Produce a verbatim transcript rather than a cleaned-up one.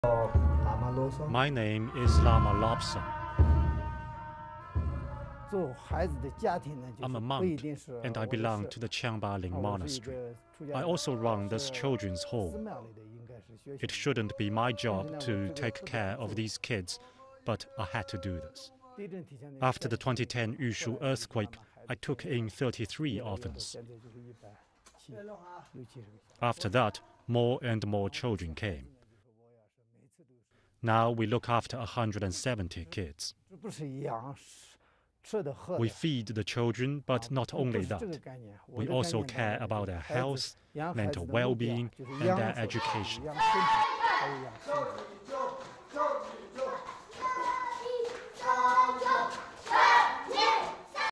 My name is Lama Lobsang. I'm a monk, and I belong to the Chiangba Monastery. I also run this children's home. It shouldn't be my job to take care of these kids, but I had to do this. After the twenty ten Yushu earthquake, I took in thirty-three orphans. After that, more and more children came. Now we look after one hundred seventy kids. We feed the children, but not only that. We also care about their health, mental well-being, and their education.